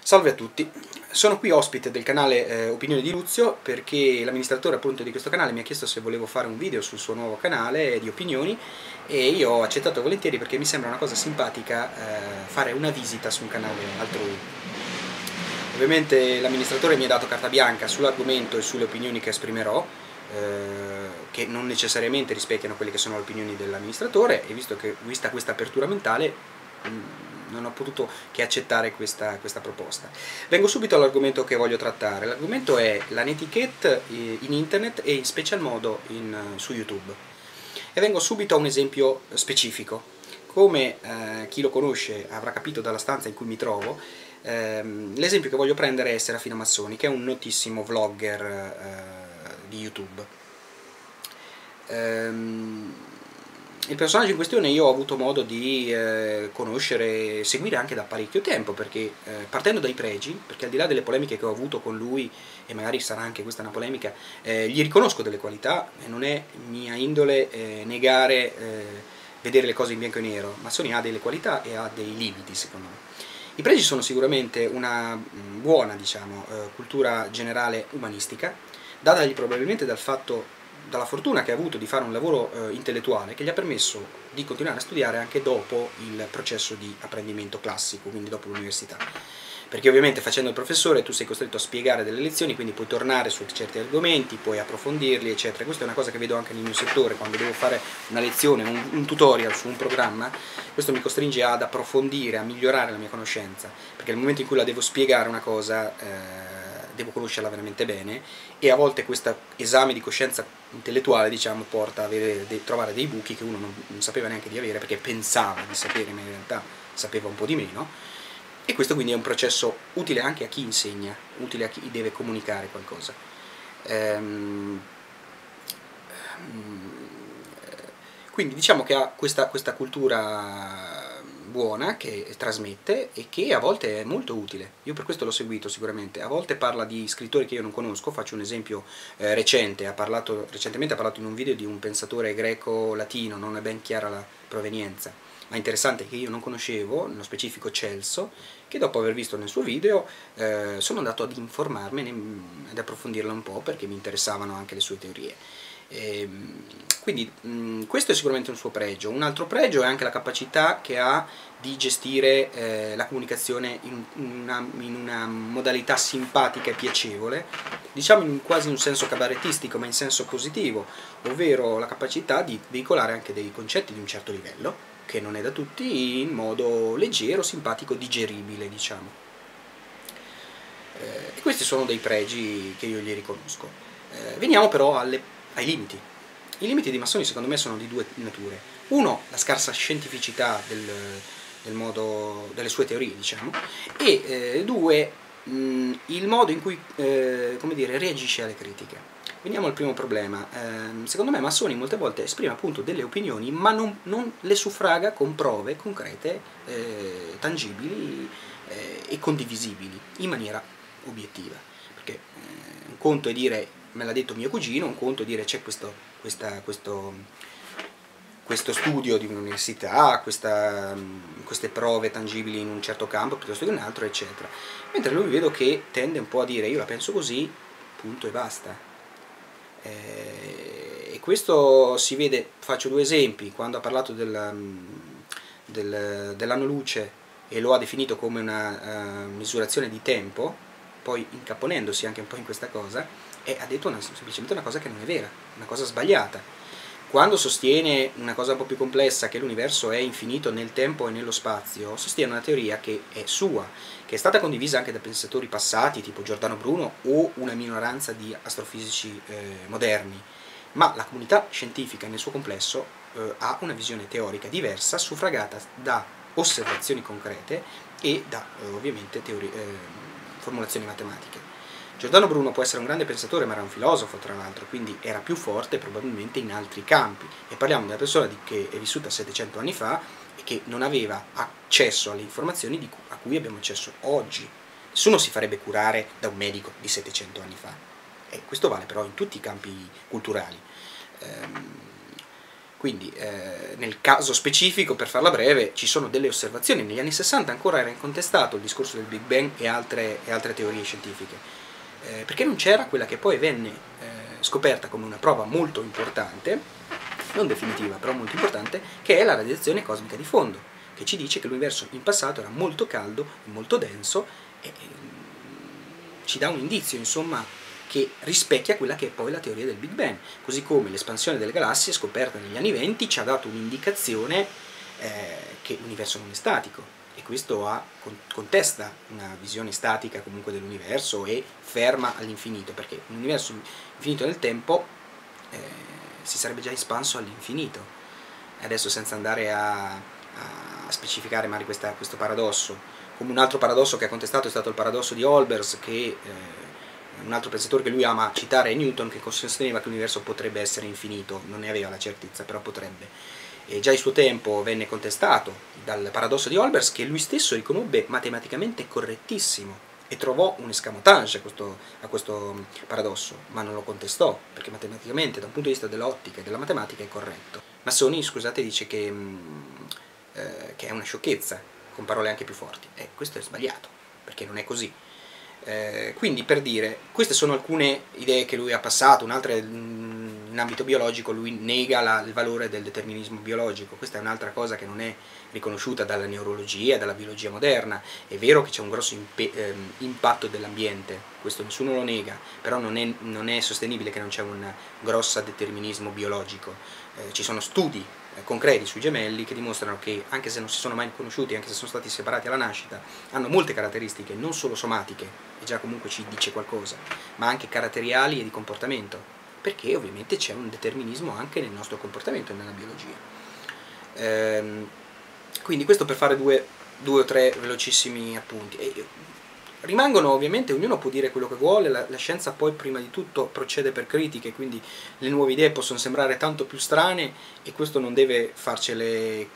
Salve a tutti, sono qui ospite del canale Opinioni di Luzio perché l'amministratore appunto di questo canale mi ha chiesto se volevo fare un video sul suo nuovo canale di opinioni e io ho accettato volentieri perché mi sembra una cosa simpatica fare una visita su un canale altrui. Ovviamente l'amministratore mi ha dato carta bianca sull'argomento e sulle opinioni che esprimerò, che non necessariamente rispecchiano quelle che sono le opinioni dell'amministratore, e vista questa apertura mentale non ho potuto che accettare questa proposta. Vengo subito all'argomento che voglio trattare. L'argomento è la netiquette in internet e in special modo su YouTube. E vengo subito a un esempio specifico. Come chi lo conosce avrà capito dalla stanza in cui mi trovo, l'esempio che voglio prendere è Serafino Massoni, che è un notissimo vlogger di YouTube. Il personaggio in questione io ho avuto modo di conoscere e seguire anche da parecchio tempo, perché partendo dai pregi, perché al di là delle polemiche che ho avuto con lui, e magari sarà anche questa una polemica, gli riconosco delle qualità e non è mia indole negare vedere le cose in bianco e nero. Massoni ha delle qualità e ha dei limiti, secondo me. I pregi sono sicuramente una buona, cultura generale umanistica, datagli probabilmente dalla fortuna che ha avuto di fare un lavoro intellettuale che gli ha permesso di continuare a studiare anche dopo il processo di apprendimento classico, quindi dopo l'università. Perché ovviamente facendo il professore tu sei costretto a spiegare delle lezioni, quindi puoi tornare su certi argomenti, puoi approfondirli, eccetera. Questa è una cosa che vedo anche nel mio settore, quando devo fare una lezione, un tutorial su un programma, questo mi costringe ad approfondire, a migliorare la mia conoscenza, perché nel momento in cui la devo spiegare una cosa devo conoscerla veramente bene, e a volte questo esame di coscienza intellettuale, porta a trovare dei buchi che uno non sapeva neanche di avere, perché pensava di sapere, ma in realtà sapeva un po' di meno. E questo quindi è un processo utile anche a chi insegna, utile a chi deve comunicare qualcosa. Quindi diciamo che ha questa cultura buona che trasmette e che a volte è molto utile. Io per questo l'ho seguito sicuramente. A volte parla di scrittori che io non conosco. Faccio un esempio recente. Recentemente ha parlato in un video di un pensatore greco-latino, non è ben chiara la provenienza, ma interessante, che io non conoscevo, nello specifico Celso, che dopo aver visto nel suo video sono andato ad informarmi ad approfondirla un po', perché mi interessavano anche le sue teorie. Quindi questo è sicuramente un suo pregio. Un altro pregio è anche la capacità che ha di gestire la comunicazione in una modalità simpatica e piacevole, diciamo quasi in un senso cabarettistico, ma in senso positivo, ovvero la capacità di veicolare anche dei concetti di un certo livello, che non è da tutti, in modo leggero, simpatico, digeribile, diciamo. E questi sono dei pregi che io gli riconosco. Veniamo però ai limiti. I limiti di Massoni secondo me sono di due nature. Uno, la scarsa scientificità delle sue teorie, e due, il modo in cui reagisce alle critiche. Veniamo al primo problema. Secondo me Massoni molte volte esprime appunto delle opinioni, ma non le suffraga con prove concrete, tangibili e condivisibili, in maniera obiettiva. Perché un conto è dire me l'ha detto mio cugino, un conto è dire c'è questo studio di un'università, queste prove tangibili in un certo campo piuttosto che in un altro, eccetera. Mentre lui vedo che tende un po' a dire io la penso così, punto e basta. E questo si vede, faccio due esempi. Quando ha parlato dell'anno luce e lo ha definito come una misurazione di tempo, poi incapponendosi anche un po' in questa cosa, ha detto semplicemente una cosa che non è vera, una cosa sbagliata. Quando sostiene una cosa un po' più complessa, che l'universo è infinito nel tempo e nello spazio, sostiene una teoria che è sua, che è stata condivisa anche da pensatori passati, tipo Giordano Bruno, o una minoranza di astrofisici moderni, ma la comunità scientifica nel suo complesso ha una visione teorica diversa, suffragata da osservazioni concrete e da ovviamente formulazioni matematiche. Giordano Bruno può essere un grande pensatore, ma era un filosofo tra l'altro, quindi era più forte probabilmente in altri campi, e parliamo di una persona che è vissuta 700 anni fa e che non aveva accesso alle informazioni a cui abbiamo accesso oggi. Nessuno si farebbe curare da un medico di 700 anni fa, e questo vale però in tutti i campi culturali. Quindi nel caso specifico, per farla breve, ci sono delle osservazioni. Negli anni 60 ancora era incontestato il discorso del Big Bang e altre teorie scientifiche, perché non c'era quella che poi venne scoperta come una prova molto importante, non definitiva però molto importante, che è la radiazione cosmica di fondo, che ci dice che l'universo in passato era molto caldo, molto denso, e ci dà un indizio, insomma, che rispecchia quella che è poi la teoria del Big Bang, così come l'espansione delle galassie scoperta negli anni 20 ci ha dato un'indicazione che l'universo non è statico, e questo contesta una visione statica comunque dell'universo e ferma all'infinito, perché un universo infinito nel tempo si sarebbe già espanso all'infinito. Adesso, senza andare a specificare magari questo paradosso, come un altro paradosso che ha contestato è stato il paradosso di Olbers, che un altro pensatore che lui ama citare è Newton, che sosteneva che l'universo potrebbe essere infinito, non ne aveva la certezza, però potrebbe. E già il suo tempo venne contestato dal paradosso di Olbers, che lui stesso riconobbe matematicamente correttissimo e trovò un escamotage a questo paradosso, ma non lo contestò, perché matematicamente, da un punto di vista dell'ottica e della matematica, è corretto. Massoni, scusate, dice che è una sciocchezza, con parole anche più forti. Questo è sbagliato, perché non è così. Quindi, per dire, queste sono alcune idee che lui ha passato. Un'altra, in ambito biologico, lui nega il valore del determinismo biologico. Questa è un'altra cosa che non è riconosciuta dalla neurologia, dalla biologia moderna. È vero che c'è un grosso impatto dell'ambiente, questo nessuno lo nega, però non è sostenibile che non c'è un grosso determinismo biologico. Ci sono studi concreti sui gemelli che dimostrano che, anche se non si sono mai conosciuti, anche se sono stati separati alla nascita, hanno molte caratteristiche, non solo somatiche, e già comunque ci dice qualcosa, ma anche caratteriali e di comportamento, perché ovviamente c'è un determinismo anche nel nostro comportamento e nella biologia. Quindi questo per fare due o tre velocissimi appunti. Rimangono, ovviamente, ognuno può dire quello che vuole, la scienza poi prima di tutto procede per critiche, quindi le nuove idee possono sembrare tanto più strane e questo non deve farcele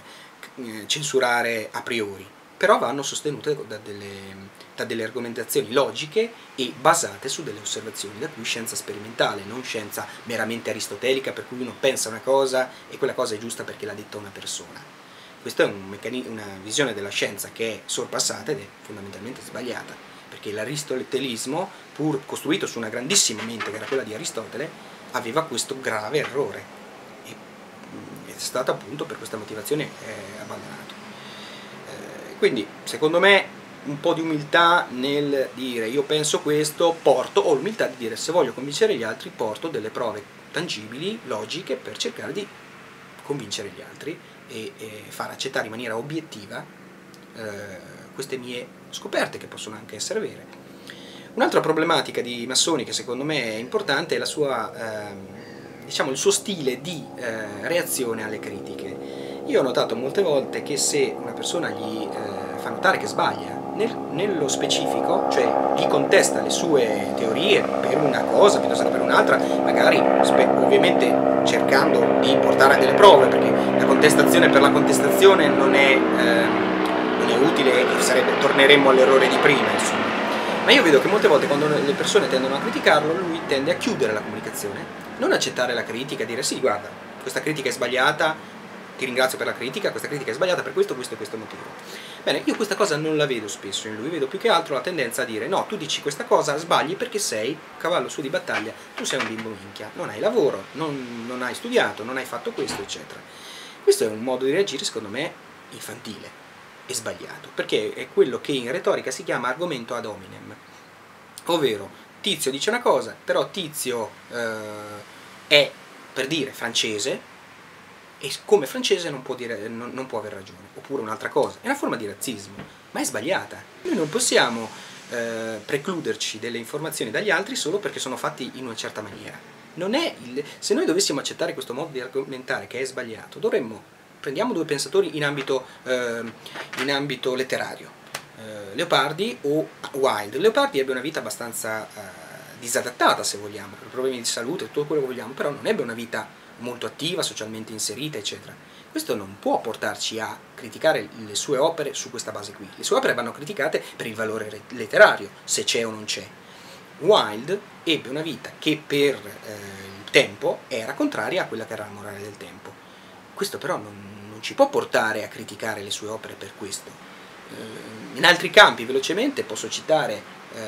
censurare a priori, però vanno sostenute da delle argomentazioni logiche e basate su delle osservazioni, da cui scienza sperimentale, non scienza meramente aristotelica per cui uno pensa una cosa e quella cosa è giusta perché l'ha detta una persona. Questa è una visione della scienza che è sorpassata ed è fondamentalmente sbagliata, perché l'aristotelismo, pur costruito su una grandissima mente che era quella di Aristotele, aveva questo grave errore e è stato appunto per questa motivazione abbandonato. Quindi, secondo me, un po' di umiltà nel dire io penso questo, o l'umiltà di dire se voglio convincere gli altri porto delle prove tangibili, logiche, per cercare di convincere gli altri e far accettare in maniera obiettiva queste mie scoperte, che possono anche essere vere. Un'altra problematica di Massoni che secondo me è importante è la sua, diciamo, il suo stile di reazione alle critiche. Io ho notato molte volte che se una persona gli fa notare che sbaglia nello specifico, cioè gli contesta le sue teorie per una cosa piuttosto che per un'altra, magari ovviamente cercando di portare a delle prove, perché la contestazione per la contestazione non è utile e torneremmo all'errore di prima, insomma. Ma io vedo che molte volte quando le persone tendono a criticarlo, lui tende a chiudere la comunicazione, non accettare la critica, dire sì, guarda, questa critica è sbagliata, ti ringrazio per la critica, questa critica è sbagliata per questo, questo e questo motivo. Bene, io questa cosa non la vedo spesso in lui, vedo più che altro la tendenza a dire no, tu dici questa cosa, sbagli perché sei cavallo su di battaglia, tu sei un bimbo minchia, non hai lavoro, non hai studiato, non hai fatto questo, eccetera. Questo è un modo di reagire, secondo me, infantile e sbagliato, perché è quello che in retorica si chiama argomento ad hominem, ovvero Tizio dice una cosa, però Tizio è, per dire, francese, e come francese non può aver ragione, oppure un'altra cosa, è una forma di razzismo, ma è sbagliata. Noi non possiamo precluderci delle informazioni dagli altri solo perché sono fatti in una certa maniera. Se noi dovessimo accettare questo modo di argomentare che è sbagliato, prendiamo due pensatori in ambito letterario, Leopardi o Wilde. Leopardi ebbe una vita abbastanza disadattata, se vogliamo, per problemi di salute, tutto quello che vogliamo, però non ebbe una vita molto attiva, socialmente inserita, eccetera. Questo non può portarci a criticare le sue opere su questa base qui. Le sue opere vanno criticate per il valore letterario, se c'è o non c'è. Wilde ebbe una vita che per il tempo era contraria a quella che era la morale del tempo. questo però non ci può portare a criticare le sue opere per questo. In altri campi, velocemente, posso citare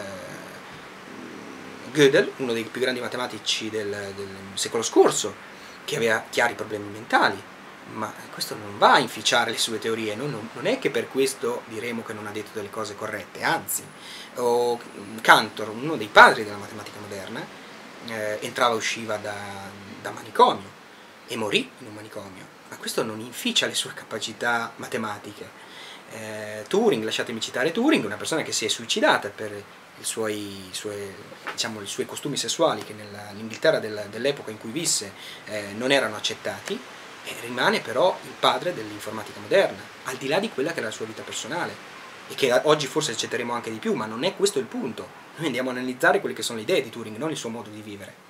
Gödel, uno dei più grandi matematici del secolo scorso, che aveva chiari problemi mentali, ma questo non va a inficiare le sue teorie, non è che per questo diremo che non ha detto delle cose corrette, anzi. O Cantor, uno dei padri della matematica moderna, entrava e usciva da manicomio e morì in un manicomio, ma questo non inficia le sue capacità matematiche. Turing, lasciatemi citare Turing, una persona che si è suicidata per i suoi costumi sessuali, che nell'Inghilterra dell'epoca in cui visse non erano accettati, rimane però il padre dell'informatica moderna, al di là di quella che era la sua vita personale, e che oggi forse accetteremo anche di più, ma non è questo il punto. Noi andiamo a analizzare quelle che sono le idee di Turing, non il suo modo di vivere.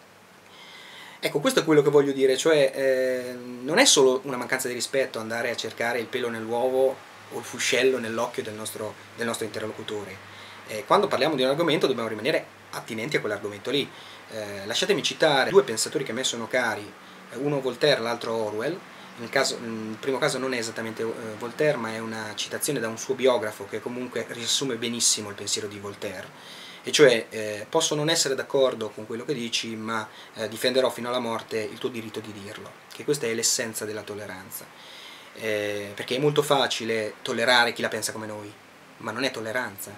Ecco, questo è quello che voglio dire, cioè non è solo una mancanza di rispetto andare a cercare il pelo nell'uovo o il fuscello nell'occhio del nostro interlocutore. Quando parliamo di un argomento dobbiamo rimanere attinenti a quell'argomento lì. Lasciatemi citare due pensatori che a me sono cari, uno Voltaire, l'altro Orwell. Nel primo caso non è esattamente Voltaire, ma è una citazione da un suo biografo che comunque riassume benissimo il pensiero di Voltaire, e cioè posso non essere d'accordo con quello che dici, ma difenderò fino alla morte il tuo diritto di dirlo, che questa è l'essenza della tolleranza, perché è molto facile tollerare chi la pensa come noi, ma non è tolleranza,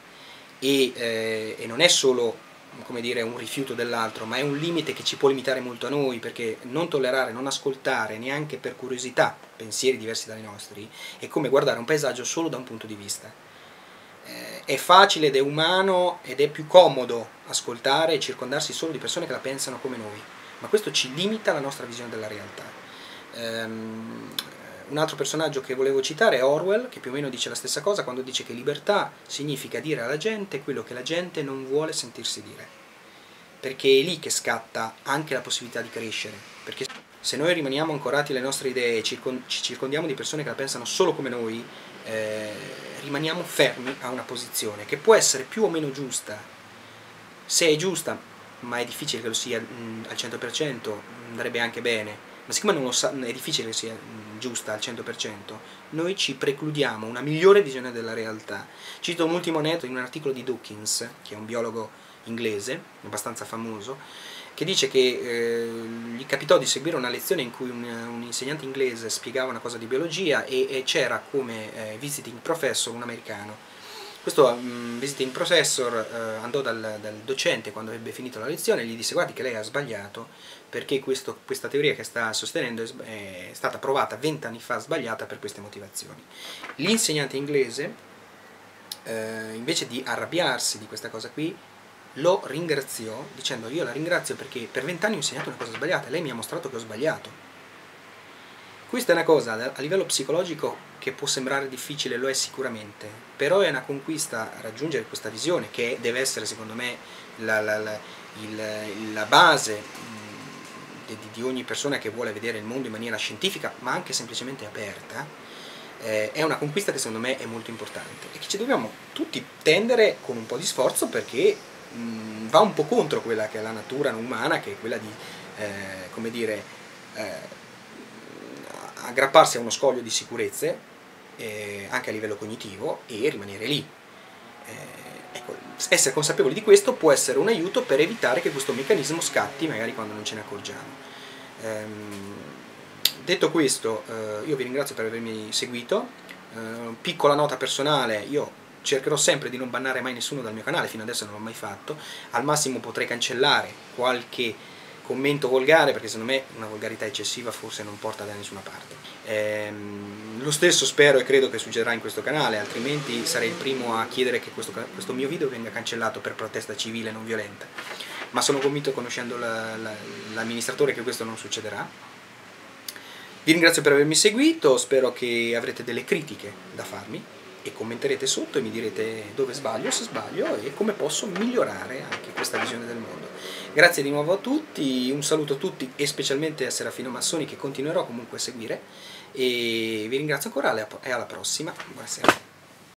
e non è solo, come dire, un rifiuto dell'altro, ma è un limite che ci può limitare molto a noi, perché non tollerare, non ascoltare neanche per curiosità pensieri diversi dai nostri è come guardare un paesaggio solo da un punto di vista. È facile ed è umano ed è più comodo ascoltare e circondarsi solo di persone che la pensano come noi, ma questo ci limita la nostra visione della realtà. Un altro personaggio che volevo citare è Orwell, che più o meno dice la stessa cosa quando dice che libertà significa dire alla gente quello che la gente non vuole sentirsi dire, perché è lì che scatta anche la possibilità di crescere, perché se noi rimaniamo ancorati alle nostre idee e ci circondiamo di persone che la pensano solo come noi, rimaniamo fermi a una posizione che può essere più o meno giusta. Se è giusta, ma è difficile che lo sia al 100%, andrebbe anche bene, ma siccome non lo sa, è difficile che sia giusta al 100%, noi ci precludiamo una migliore visione della realtà. Cito un ultimo aneddoto in un articolo di Dawkins, che è un biologo inglese, abbastanza famoso, che dice che gli capitò di seguire una lezione in cui un insegnante inglese spiegava una cosa di biologia e c'era come visiting professor un americano. Questo visiting professor andò dal docente quando ebbe finito la lezione e gli disse: guardi che lei ha sbagliato, perché questa teoria che sta sostenendo è stata provata 20 anni fa sbagliata per queste motivazioni. L'insegnante inglese, invece di arrabbiarsi di questa cosa qui, lo ringraziò dicendo: io la ringrazio perché per 20 anni ho insegnato una cosa sbagliata e lei mi ha mostrato che ho sbagliato. Questa è una cosa a livello psicologico che può sembrare difficile, lo è sicuramente, però è una conquista raggiungere questa visione, che deve essere secondo me la base di ogni persona che vuole vedere il mondo in maniera scientifica ma anche semplicemente aperta. È una conquista che secondo me è molto importante e che ci dobbiamo tutti tendere con un po' di sforzo, perché va un po' contro quella che è la natura umana, che è quella di, come dire, aggrapparsi a uno scoglio di sicurezze, anche a livello cognitivo, e rimanere lì. Ecco, essere consapevoli di questo può essere un aiuto per evitare che questo meccanismo scatti magari quando non ce ne accorgiamo. Detto questo, io vi ringrazio per avermi seguito. Piccola nota personale: io cercherò sempre di non bannare mai nessuno dal mio canale, fino adesso non l'ho mai fatto, al massimo potrei cancellare qualche commento volgare, perché secondo me una volgarità eccessiva forse non porta da nessuna parte. Lo stesso spero e credo che succederà in questo canale, altrimenti sarei il primo a chiedere che questo mio video venga cancellato per protesta civile non violenta, ma sono convinto, conoscendo l'amministratore, che questo non succederà. Vi ringrazio per avermi seguito, spero che avrete delle critiche da farmi e commenterete sotto e mi direte dove sbaglio, se sbaglio, e come posso migliorare anche questa visione del mondo. Grazie di nuovo a tutti, un saluto a tutti e specialmente a Serafino Massoni, che continuerò comunque a seguire, e vi ringrazio ancora e alla prossima. Buonasera.